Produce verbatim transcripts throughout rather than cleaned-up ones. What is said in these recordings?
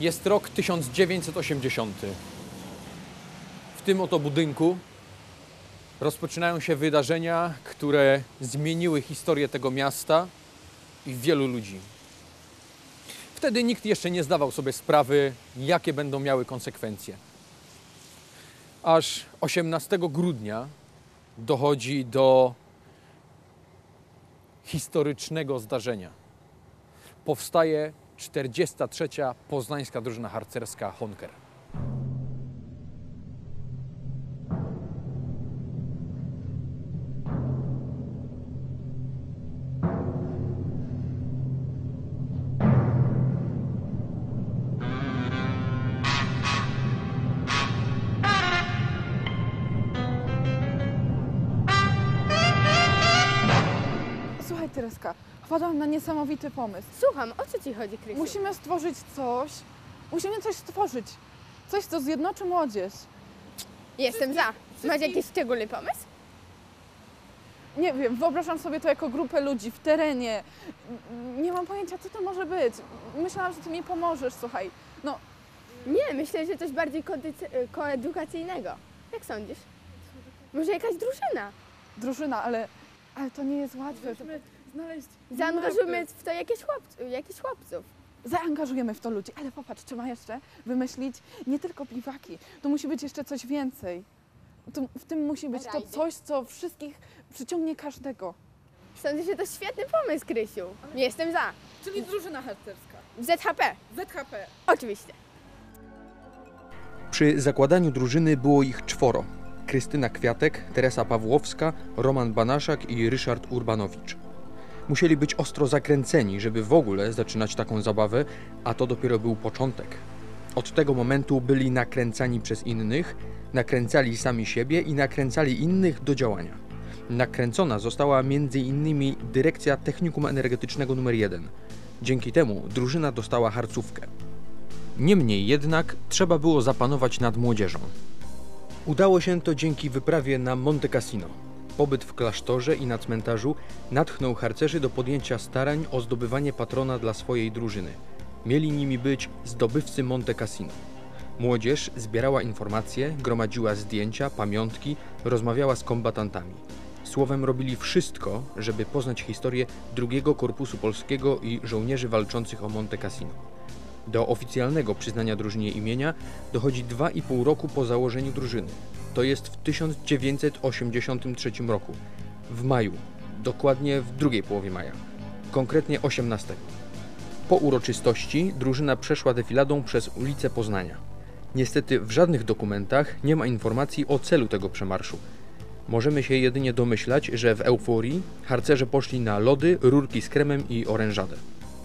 Jest rok tysiąc dziewięćset osiemdziesiąty. W tym oto budynku rozpoczynają się wydarzenia, które zmieniły historię tego miasta i wielu ludzi. Wtedy nikt jeszcze nie zdawał sobie sprawy, jakie będą miały konsekwencje. Aż osiemnastego grudnia dochodzi do historycznego zdarzenia. Powstaje czterdziesta trzecia Poznańska Drużyna Harcerska Honker. Słuchaj, Tereska, wpadłam na niesamowity pomysł. Słucham, o co ci chodzi, Krysiu? Musimy stworzyć coś, musimy coś stworzyć, coś, co zjednoczy młodzież. Jestem za. Masz jakiś szczególny pomysł? Nie wiem, wyobrażam sobie to jako grupę ludzi w terenie. Nie mam pojęcia, co to może być. Myślałam, że ty mi pomożesz, słuchaj. No, Nie, myślę, że coś bardziej koedycy- koedukacyjnego. Jak sądzisz? Może jakaś drużyna? drużyna, ale, ale to nie jest łatwe. Musimy znaleźć... Zaangażujmy w to jakieś chłopców, jakichś chłopców. Zaangażujemy w to ludzi, ale popatrz, trzeba jeszcze wymyślić nie tylko piwaki. To musi być jeszcze coś więcej. To, w tym musi być to Rajdy? coś, co wszystkich przyciągnie każdego. Sądzę, że to świetny pomysł, Krysiu. Jestem za. Czyli drużyna harcerska. Z H P. Z H P. Oczywiście. Przy zakładaniu drużyny było ich czworo. Krystyna Kwiatek, Teresa Pawłowska, Roman Banaszak i Ryszard Urbanowicz. Musieli być ostro zakręceni, żeby w ogóle zaczynać taką zabawę, a to dopiero był początek. Od tego momentu byli nakręcani przez innych, nakręcali sami siebie i nakręcali innych do działania. Nakręcona została między innymi dyrekcja Technikum Energetycznego numer jeden. Dzięki temu drużyna dostała harcówkę. Niemniej jednak trzeba było zapanować nad młodzieżą. Udało się to dzięki wyprawie na Monte Cassino. Pobyt w klasztorze i na cmentarzu natchnął harcerzy do podjęcia starań o zdobywanie patrona dla swojej drużyny. Mieli nimi być zdobywcy Monte Cassino. Młodzież zbierała informacje, gromadziła zdjęcia, pamiątki, rozmawiała z kombatantami. Słowem robili wszystko, żeby poznać historię drugiego Korpusu Polskiego i żołnierzy walczących o Monte Cassino. Do oficjalnego przyznania drużynie imienia dochodzi dwa i pół roku po założeniu drużyny. To jest w tysiąc dziewięćset osiemdziesiątym trzecim roku, w maju, dokładnie w drugiej połowie maja, konkretnie osiemnastego. Po uroczystości drużyna przeszła defiladą przez ulice Poznania. Niestety w żadnych dokumentach nie ma informacji o celu tego przemarszu. Możemy się jedynie domyślać, że w euforii harcerze poszli na lody, rurki z kremem i orężadę.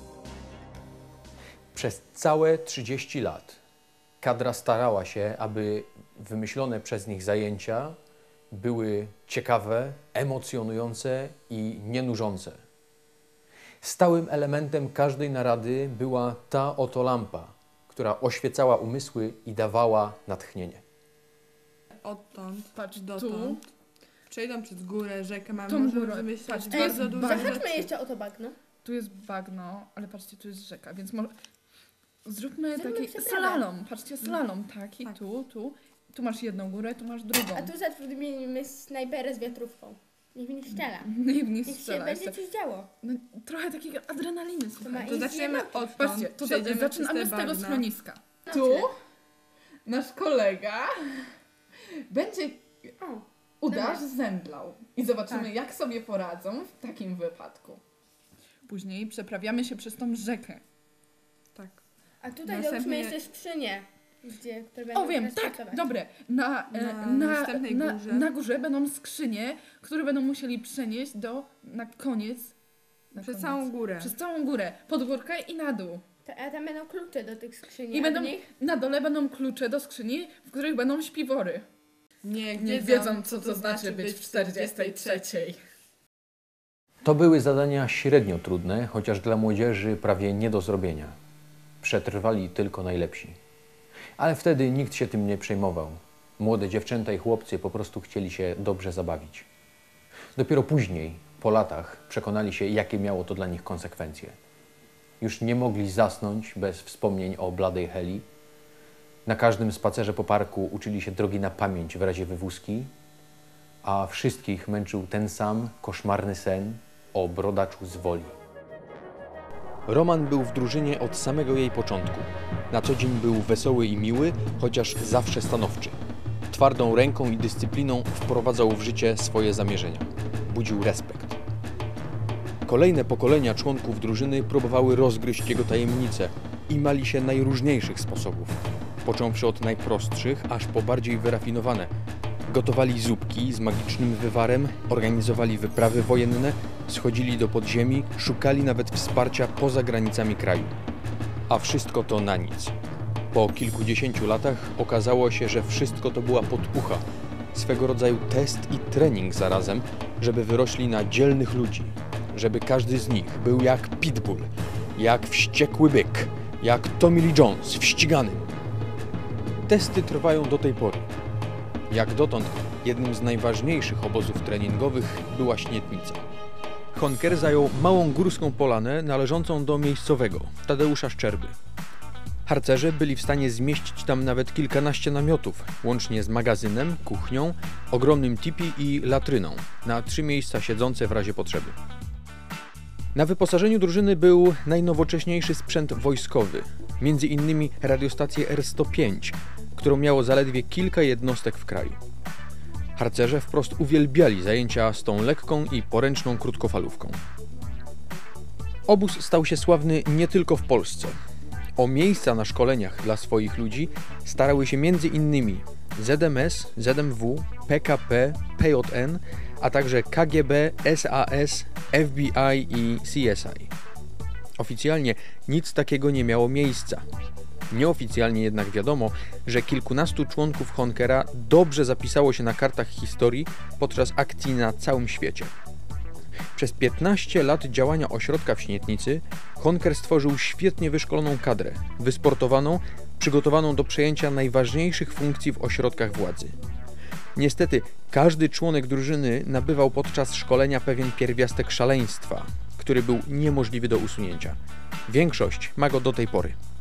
Przez całe trzydzieści lat kadra starała się, aby wymyślone przez nich zajęcia były ciekawe, emocjonujące i nienużące. Stałym elementem każdej narady była ta oto lampa, która oświecała umysły i dawała natchnienie. Odtąd, Patrz, dotąd. Przejdą przez górę, rzekę, mamy Tą możemy górę. wymyślić Patrz, bardzo jest dużo bagno. rzeczy. jeszcze o to bagno. Tu jest bagno, ale patrzcie, tu jest rzeka, więc może zróbmy Zróbmy taki przeprawę. slalom. Patrzcie, slalom taki, Tak. tu, tu. Tu masz jedną górę, tu masz drugą. A tu zatrudnimy snajperę z wiatrówką. Niech mi strzela. Nie, nie Niech się strzela będzie jeszcze. coś działo. No, trochę takiego adrenaliny, ma słuchaj. To i zaczniemy zjednoczyć. odtąd. Patrzcie, to za, przejdziemy zaczynamy przez z te tego bagna. schroniska. No, Tu źle. nasz kolega będzie O, udasz zemdlał i zobaczymy, Tak. jak sobie poradzą w takim wypadku. Później przeprawiamy się przez tą rzekę. Tak. a tutaj Następnie- załóżmy jeszcze skrzynie. Gdzie, które będą O wiem, tak, transportować. dobre. Na, e, Na na, następnej na, górze. na górze będą skrzynie, które będą musieli przenieść do, na koniec. Na Przez koniec. całą górę. Przez całą górę, pod górkę i na dół. To, a tam będą klucze do tych skrzyni. I a będą, w nich na dole będą klucze do skrzyni, w których będą śpiwory. Niech Niech wiedzą, co to znaczy być w czterdziestej trzeciej. To były zadania średnio trudne, chociaż dla młodzieży prawie nie do zrobienia. Przetrwali tylko najlepsi. Ale wtedy nikt się tym nie przejmował. Młode dziewczęta i chłopcy po prostu chcieli się dobrze zabawić. Dopiero później, po latach, przekonali się, jakie miało to dla nich konsekwencje. już nie mogli zasnąć bez wspomnień o bladej Heli. Na każdym spacerze po parku uczyli się drogi na pamięć w razie wywózki, a wszystkich męczył ten sam koszmarny sen o brodaczu z Woli. Roman był w drużynie od samego jej początku. Na co dzień był wesoły i miły, chociaż zawsze stanowczy. Twardą ręką i dyscypliną wprowadzał w życie swoje zamierzenia. Budził respekt. Kolejne pokolenia członków drużyny próbowały rozgryźć jego tajemnice i mali się najróżniejszych sposobów. Począwszy od najprostszych, aż po bardziej wyrafinowane. Gotowali zupki z magicznym wywarem, organizowali wyprawy wojenne, schodzili do podziemi, szukali nawet wsparcia poza granicami kraju. A wszystko to na nic. Po kilkudziesięciu latach okazało się, że wszystko to była podpucha, swego rodzaju test i trening zarazem, żeby wyrośli na dzielnych ludzi, żeby każdy z nich był jak Pitbull, jak wściekły byk, jak Tommy Lee Jones w ściganym. Testy trwają do tej pory. Jak dotąd jednym z najważniejszych obozów treningowych była Śnietnica. Honker zajął małą górską polanę należącą do miejscowego, Tadeusza Szczerby. Harcerze byli w stanie zmieścić tam nawet kilkanaście namiotów, łącznie z magazynem, kuchnią, ogromnym tipi i latryną, na trzy miejsca siedzące w razie potrzeby. Na wyposażeniu drużyny był najnowocześniejszy sprzęt wojskowy, między innymi radiostację R sto pięć, którą miało zaledwie kilka jednostek w kraju. Harcerze wprost uwielbiali zajęcia z tą lekką i poręczną krótkofalówką. Obóz stał się sławny nie tylko w Polsce. O miejsca na szkoleniach dla swoich ludzi starały się między innymi Z M S, Z M W, P K P, P J N, a także K G B, S A S, F B I i C S I. Oficjalnie nic takiego nie miało miejsca. Nieoficjalnie jednak wiadomo, że kilkunastu członków Honkera dobrze zapisało się na kartach historii podczas akcji na całym świecie. Przez piętnaście lat działania ośrodka w Śnietnicy Honker stworzył świetnie wyszkoloną kadrę, wysportowaną, przygotowaną do przejęcia najważniejszych funkcji w ośrodkach władzy. Niestety, każdy członek drużyny nabywał podczas szkolenia pewien pierwiastek szaleństwa, który był niemożliwy do usunięcia. Większość ma go do tej pory.